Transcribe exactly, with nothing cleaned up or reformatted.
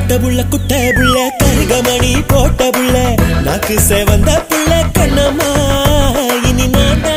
கட்ட புள்ள குட்ட புள்ள கருகமணி போட்ட புள்ள நாக்கு சேவந்த புள்ள கண்ணம்மா இனி நான்